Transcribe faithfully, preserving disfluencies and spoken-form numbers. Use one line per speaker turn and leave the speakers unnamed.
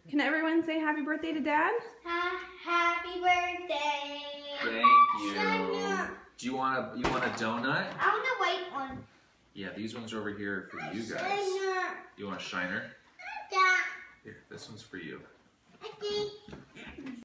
Can everyone say happy birthday to Dad?
Ha happy birthday.
Thank you. Do you want a you want a donut?
I want a white one.
Yeah, these ones are over here for you guys. You want a shiner?
Yeah.
Here, this one's for you.
Okay.